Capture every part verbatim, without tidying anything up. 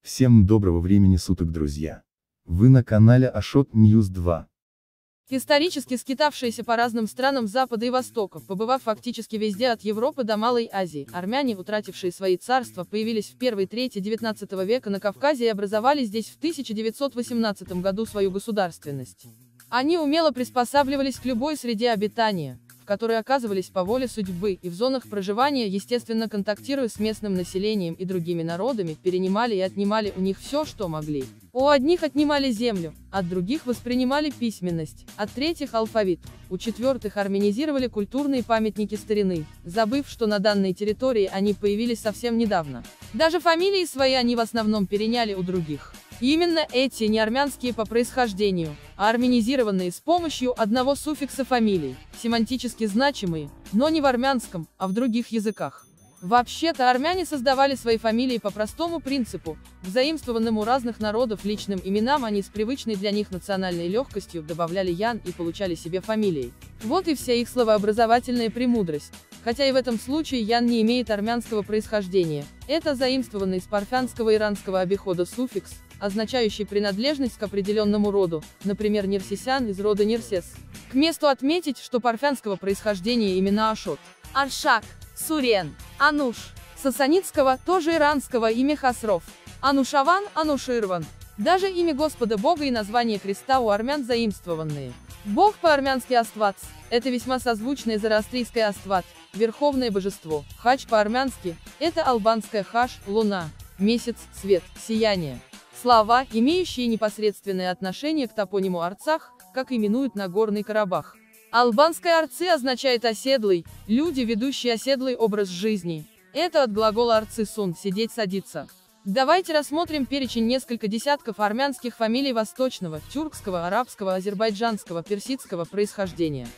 Всем доброго времени суток, друзья! Вы на канале Ашот Ньюс два. Исторически скитавшиеся по разным странам Запада и Востока, побывав фактически везде от Европы до Малой Азии, армяне, утратившие свои царства, появились в первой трети девятнадцатого века на Кавказе и образовали здесь в тысяча девятьсот восемнадцатом году свою государственность. Они умело приспосабливались к любой среде обитания, в которой оказывались по воле судьбы, и в зонах проживания, естественно контактируя с местным населением и другими народами, перенимали и отнимали у них все, что могли. У одних отнимали землю, от других воспринимали письменность, от третьих алфавит, у четвертых армянизировали культурные памятники старины, забыв, что на данной территории они появились совсем недавно. Даже фамилии свои они в основном переняли у других. И именно эти не армянские по происхождению, а армянизированные с помощью одного суффикса фамилий, семантически значимые, но не в армянском, а в других языках. Вообще-то армяне создавали свои фамилии по простому принципу, к заимствованным у разных народов личным именам они с привычной для них национальной легкостью добавляли ян и получали себе фамилии. Вот и вся их словообразовательная премудрость. Хотя и в этом случае ян не имеет армянского происхождения, это заимствованный из парфянского иранского обихода суффикс, означающий принадлежность к определенному роду, например, Нерсисян из рода Нерсес. К месту отметить, что парфянского происхождения имена Ашот, Аршак, Сурен, Ануш, сасанидского, тоже иранского имя Хасров, Анушаван, Ануширван. Даже имя Господа Бога и название креста у армян заимствованные. Бог по-армянски Аствац, это весьма созвучное зороастрийское Астват, верховное божество. Хач по-армянски, это албанская хаш, луна, месяц, свет, сияние. Слова, имеющие непосредственное отношение к топониму Арцах, как именуют Нагорный Карабах. Албанское арцы означает оседлый, люди, ведущие оседлый образ жизни. Это от глагола арцы-сун, сидеть, садиться. Давайте рассмотрим перечень несколько десятков армянских фамилий восточного, тюркского, арабского, азербайджанского, персидского происхождения.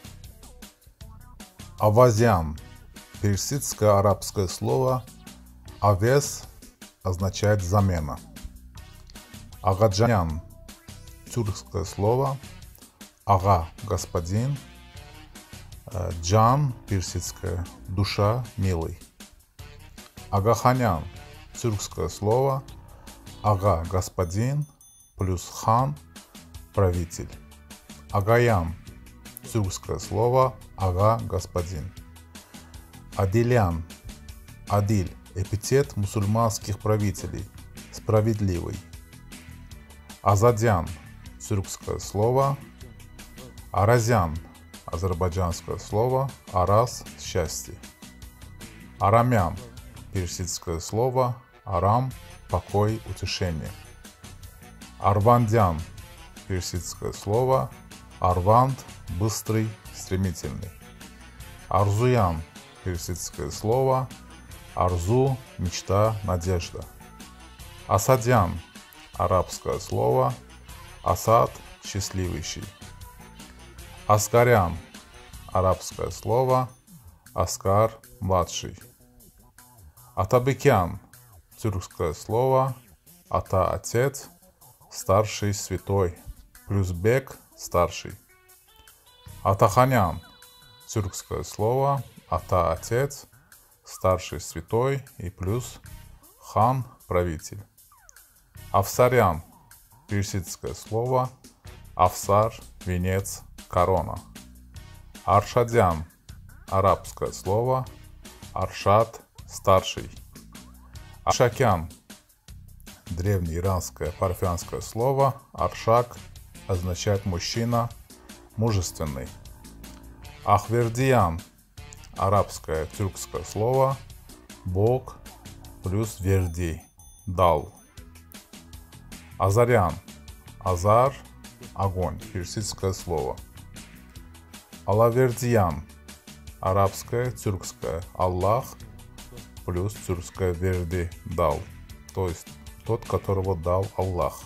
Авазян. Персидское арабское слово «авес» означает «замена». Агаджанян. Тюркское слово «ага» – «господин». Джан, персидское, душа, милый. Агаханян, тюркское слово, ага, господин, плюс хан, правитель. Агаян, тюркское слово, ага, господин. Адилян, адиль, эпитет мусульманских правителей, справедливый. Азадян, тюркское слово, аразян, азербайджанское слово «арас» – счастье. Арамян, персидское слово «арам» – покой, утешение. Арвандян, персидское слово «арванд» – быстрый, стремительный. Арзуян, персидское слово «арзу» – мечта, надежда. Асадян, арабское слово «асад» – счастливейший. Аскарян, арабское слово Аскар, младший. Атабекян, тюркское слово Ата, отец, старший, святой, плюс бек, старший. Атаханян, тюркское слово Ата, отец, старший, святой и плюс хан, правитель. Афсарян, персидское слово Афсар, венец, корона. Аршадян, арабское слово Аршад, старший. Аршакян, древнеиранское парфянское слово Аршак, означает мужчина, мужественный. Ахвердиян, арабское тюркское слово Бог плюс верди, дал. Азарян, азар, огонь, персидское слово. Алавердиян, арабское, тюркское, Аллах, плюс тюркское верди, дал, то есть тот, которого дал Аллах.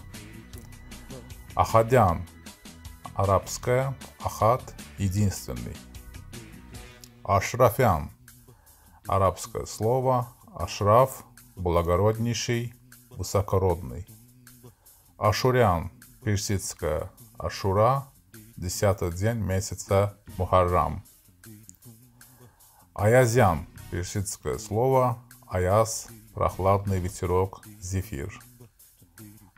Ахадян, арабское, Ахад, единственный. Ашрафян, арабское слово, Ашраф, благороднейший, высокородный. Ашурян, персидское, Ашура, десятый день месяца Мухаррам. Аязян, персидское слово Аяз, прохладный ветерок, зефир.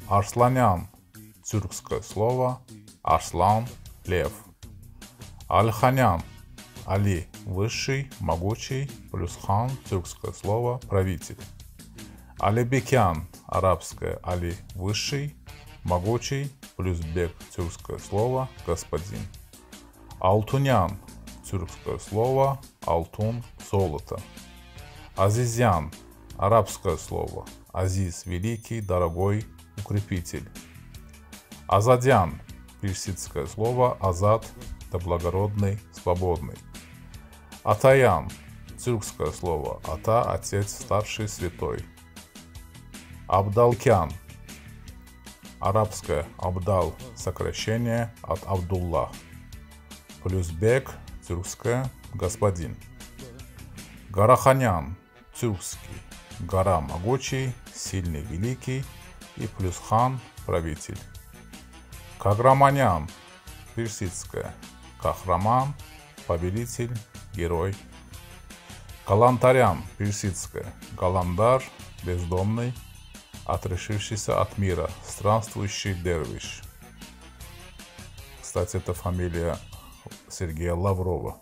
Арсланян, тюркское слово Арслан, лев. Аль-Ханян, Али, высший, могучий, плюс хан, тюркское слово правитель. Алибекян, арабское Али, высший, могучий, плюс бек, тюркское слово господин. Алтунян, тюркское слово алтун, золото. Азизян, арабское слово азиз, великий, дорогой, укрепитель. Азадян, персидское слово азад, это благородный, свободный. Атаян, тюркское слово ата, отец, старший, святой. Абдалкян, арабское абдал, сокращение от Абдуллах, плюс бек, тюркское, господин. Гараханян, тюркский, гора, могучий, сильный, великий, и плюс хан, правитель. Каграманян, персидское, Кахраман, повелитель, герой. Калантарян, персидское, Галандар, бездомный, отрешившийся от мира, странствующий дервиш. Кстати, это фамилия Сергея Лаврова.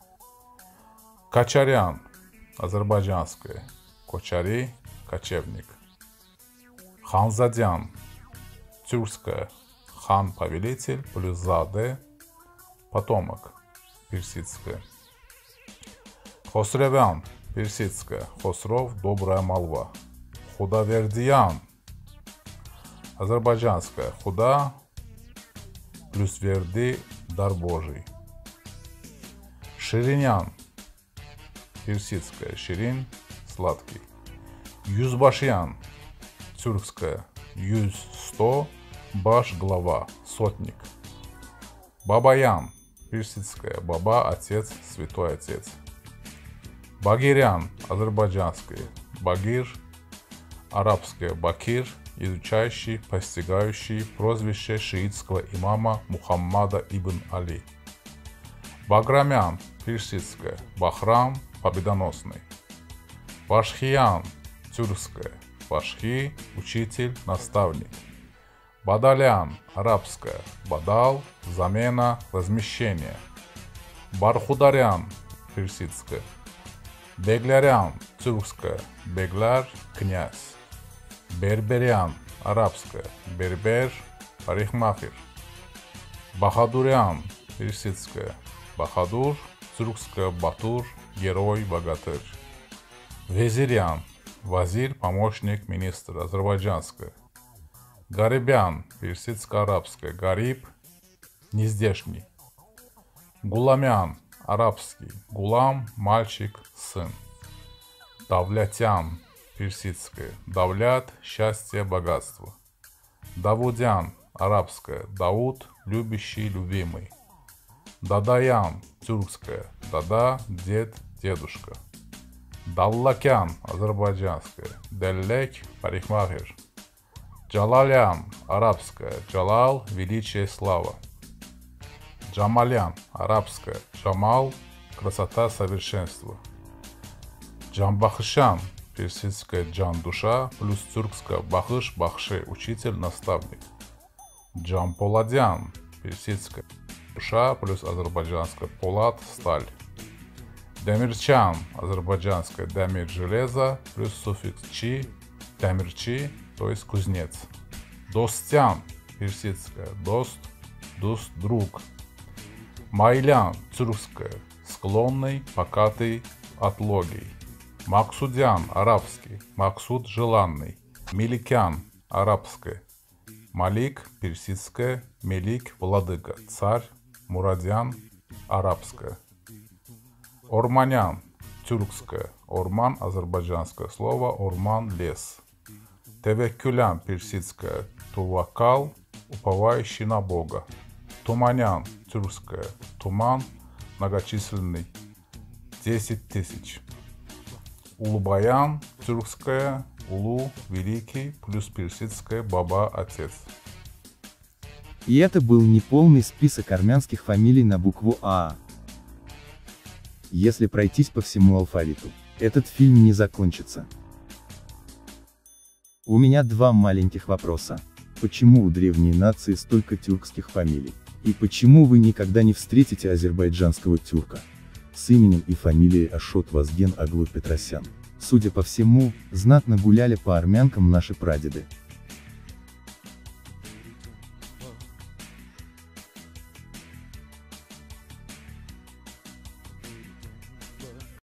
Качарян, азербайджанское, Кочари, кочевник. Ханзадян, тюркское, хан, повелитель, плюс заде, потомок, персидское. Хосревян, персидское, Хосров, добрая молва. Худавердиян, азербайджанское, худа, плюс верди, дар Божий. Ширинян, персидское, ширин, сладкий. Юзбашьян, тюркское, юз, сто, баш, глава, сотник. Бабаян, персидское, баба, отец, святой отец. Багирян, азербайджанское, багир, арабское, бакир, изучающий, постигающий, прозвище шиитского имама Мухаммада ибн Али. Баграмян, персидское, Бахрам, победоносный. Башхиян, тюркское, Башхи, учитель, наставник. Бадалян, арабское, Бадал, замена, возмещение. Бархударян, персидское. Беглярян, тюркское, Бегляр, князь. Берберян, арабское, Бербер, парикмахер. Бахадурян, персидское, Бахадур, тюркское, Батур, герой, богатырь. Везирян, вазир, помощник, министр, азербайджанское. Гарибян, персидско-арабское, Гариб, нездешний. Гуламян, арабский, Гулам, мальчик, сын. Давлятян, персидское, Давлят, счастье, богатство. Давудян, арабское, Дауд, любящий, любимый. Дадаян, тюркское, Дада, дед, дедушка. Даллакян, азербайджанское, Деллек, парикмахер. Джалалян, арабское, Джалал, величие, слава. Джамалян, арабское, Джамал, красота, совершенство. Джамбахшан, персидское, Джан, душа, плюс тюркское, Бахыш, Бахше, учитель, наставник. Джамполадян, персидское, душа, плюс азербайджанское, Полад, сталь. Демирчан, азербайджанское, Демир, железо, плюс суффикс чи, Демирчи, то есть кузнец. Достян, персидское, Дост, Дуст, друг. Майлян, тюркское, склонный, покатый, отлогий. Максудян, арабский, Максуд, желанный. Миликян, арабское. Малик, персидское, Мелик, владыка, царь. Мурадян, арабское. Орманян, тюркское, Орман, азербайджанское слово, Орман, лес. Тевеккюлян, персидское, Тувакал, уповающий на Бога. Туманян, тюркское, Туман, многочисленный, десять тысяч. Улубаян, тюркское, Улу, великий, плюс персидское, Баба, отец. И это был неполный список армянских фамилий на букву А. Если пройтись по всему алфавиту, этот фильм не закончится. У меня два маленьких вопроса. Почему у древней нации столько тюркских фамилий? И почему вы никогда не встретите азербайджанского тюрка с именем и фамилией Ашот Вазген Аглу Петросян? Судя по всему, знатно гуляли по армянкам наши прадеды.